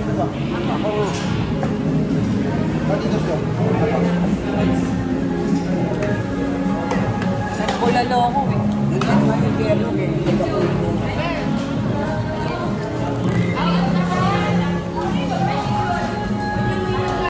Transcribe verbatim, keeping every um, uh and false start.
Ako nga. Dito siya. Nagkulalo ako eh. Hindi ako yung yellow eh.